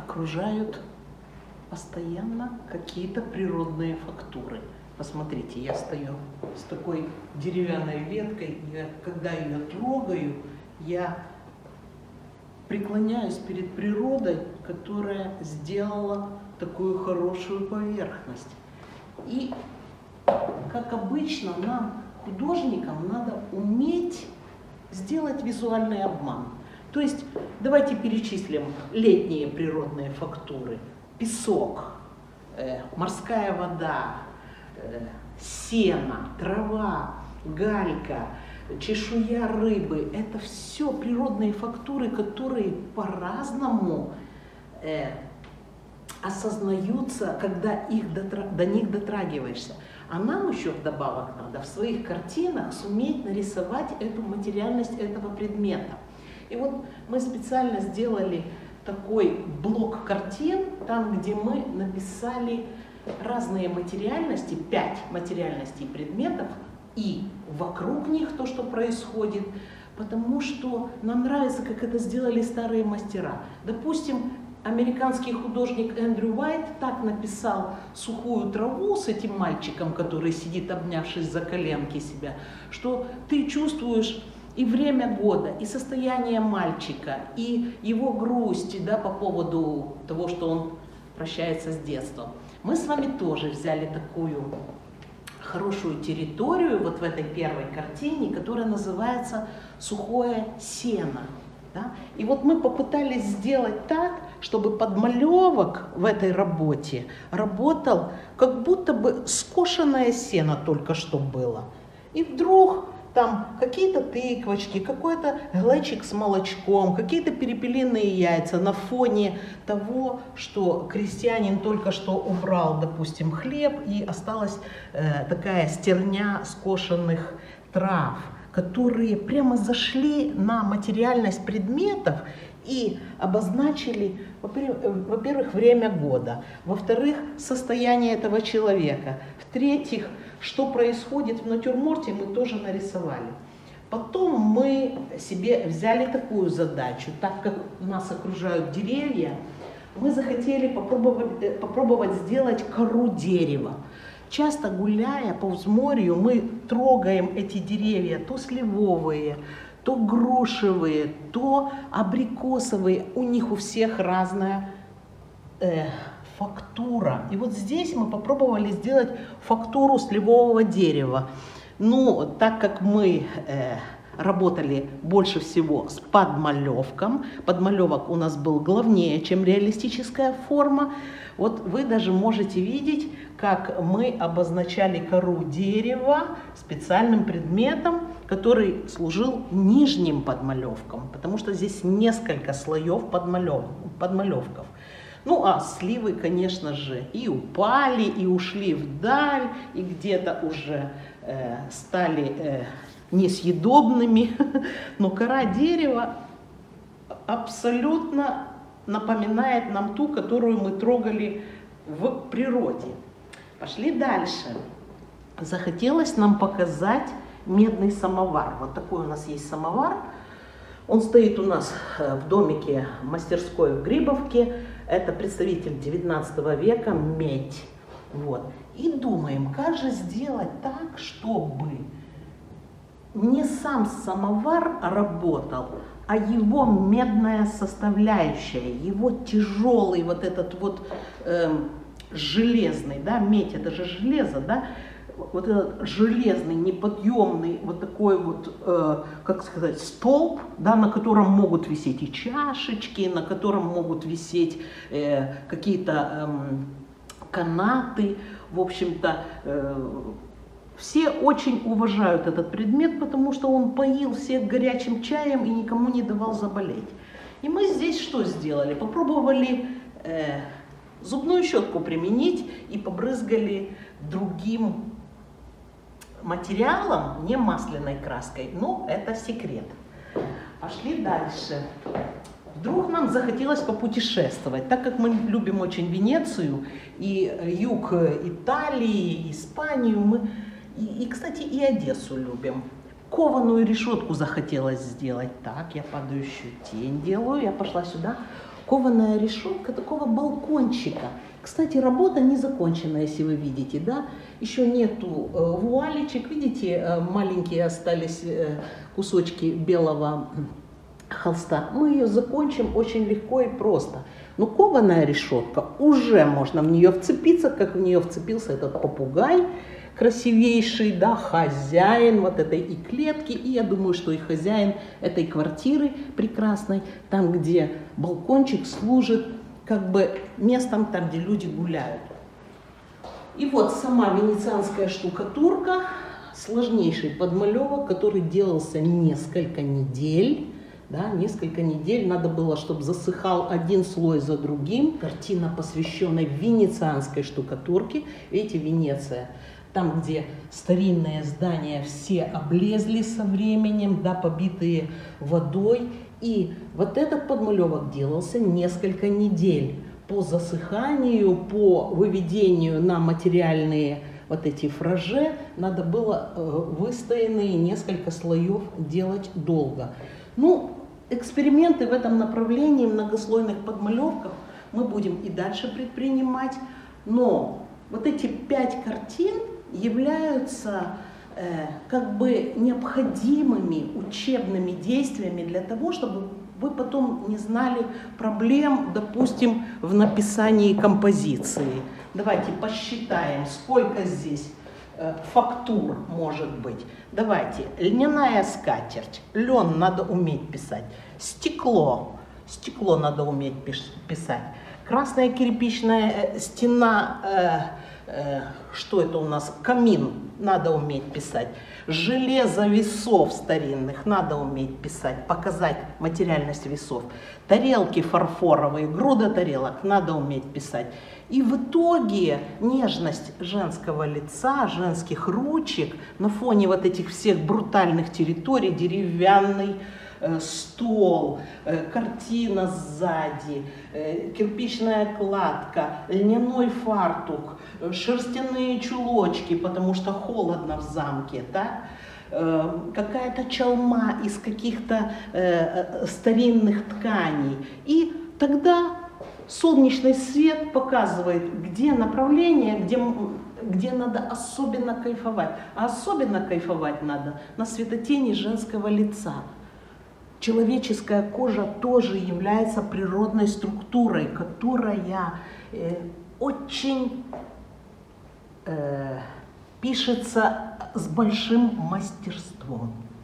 окружают постоянно какие-то природные фактуры. Посмотрите, я стою с такой деревянной веткой, и когда ее трогаю, я преклоняюсь перед природой, которая сделала такую хорошую поверхность. И, как обычно, нам, художникам, надо уметь сделать визуальный обман. То есть, давайте перечислим летние природные фактуры. Песок, морская вода, сено, трава, галька, чешуя рыбы. Это все природные фактуры, которые по-разному осознаются, когда до них дотрагиваешься. А нам еще вдобавок надо в своих картинах суметь нарисовать эту материальность этого предмета. И вот мы специально сделали такой блок картин, там, где мы написали разные материальности, 5 материальностей предметов, и вокруг них то, что происходит, потому что нам нравится, как это сделали старые мастера. Допустим, американский художник Эндрю Уайт так написал сухую траву с этим мальчиком, который сидит, обнявшись за коленки себя, что ты чувствуешь и время года, и состояние мальчика, и его грусть, да, по поводу того, что он прощается с детством. Мы с вами тоже взяли такую хорошую территорию вот в этой первой картине, которая называется «Сухое сено». Да? И вот мы попытались сделать так, чтобы подмалевок в этой работе работал, как будто бы скошенное сено только что было. И вдруг там какие-то тыквочки, какой-то глечик с молочком, какие-то перепелиные яйца на фоне того, что крестьянин только что убрал, допустим, хлеб, и осталась такая стерня скошенных трав, которые прямо зашли на материальность предметов и обозначили, во-первых, время года, во-вторых, состояние этого человека, в-третьих, что происходит в натюрморте, мы тоже нарисовали. Потом мы себе взяли такую задачу, так как нас окружают деревья, мы захотели попробовать сделать кору дерева. Часто гуляя по взморью, мы трогаем эти деревья, то сливовые, то грушевые, то абрикосовые. У них у всех разная фактура. И вот здесь мы попробовали сделать фактуру сливового дерева. Ну, так как мы работали больше всего с подмалевком, подмалевок у нас был главнее, чем реалистическая форма, вот вы даже можете видеть, как мы обозначали кору дерева специальным предметом, который служил нижним подмалевком, потому что здесь несколько слоев подмалевков. Ну, а сливы, конечно же, и упали, и ушли вдаль, и где-то уже стали несъедобными. Но кора дерева абсолютно напоминает нам ту, которую мы трогали в природе. Пошли дальше. Захотелось нам показать медный самовар. Вот такой у нас есть самовар. Он стоит у нас в домике мастерской в Грибовке. Это представитель 19 века, медь. Вот. И думаем, как же сделать так, чтобы не сам самовар работал, а его медная составляющая, его тяжелый вот этот вот железный, да, медь это же железо, да, вот этот железный, неподъемный вот такой вот, как сказать, столб, да, на котором могут висеть и чашечки, на котором могут висеть какие-то канаты, в общем-то, все очень уважают этот предмет, потому что он поил всех горячим чаем и никому не давал заболеть. И мы здесь что сделали? Попробовали зубную щетку применить и побрызгали другим материалом, не масляной краской, но это секрет. Пошли дальше. Вдруг нам захотелось попутешествовать, так как мы любим очень Венецию, и юг Италии, и Испанию, и, кстати, и Одессу любим. Кованую решетку захотелось сделать. Так, я падающую тень делаю, я пошла сюда. Кованая решетка такого балкончика. Кстати, работа не закончена, если вы видите, да? Еще нету вуалечек, видите, маленькие остались кусочки белого холста. Мы ее закончим очень легко и просто. Но кованая решетка, уже можно в нее вцепиться, как в нее вцепился этот попугай красивейший, да, хозяин вот этой и клетки, и я думаю, что и хозяин этой квартиры прекрасной, там, где балкончик служит как бы местом, там, где люди гуляют. И вот сама венецианская штукатурка, сложнейший подмалевок, который делался несколько недель. Да, несколько недель надо было, чтобы засыхал один слой за другим. Картина, посвященная венецианской штукатурке. Видите, Венеция, там, где старинные здания все облезли со временем, да, побитые водой. И вот этот подмалевок делался несколько недель. По засыханию, по выведению на материальные вот эти фраже надо было выстоянные несколько слоев делать долго. Ну, эксперименты в этом направлении многослойных подмалевков мы будем и дальше предпринимать, но вот эти 5 картин являются как бы необходимыми учебными действиями для того, чтобы вы потом не знали проблем, допустим, в написании композиции. Давайте посчитаем, сколько здесь фактур может быть. Давайте, льняная скатерть, лен надо уметь писать, стекло надо уметь писать, красная кирпичная стена, что это у нас, камин, надо уметь писать, железо весов старинных надо уметь писать, показать материальность весов, тарелки фарфоровые, груда тарелок надо уметь писать. И в итоге нежность женского лица, женских ручек на фоне вот этих всех брутальных территорий, деревянный стол, картина сзади, кирпичная кладка, льняной фартук, шерстяные чулочки, потому что холодно в замке, да? Какая-то чалма из каких-то старинных тканей. И тогда солнечный свет показывает, где направление, где надо особенно кайфовать. А особенно кайфовать надо на светотени женского лица. Человеческая кожа тоже является природной структурой, которая очень пишется с большим мастерством.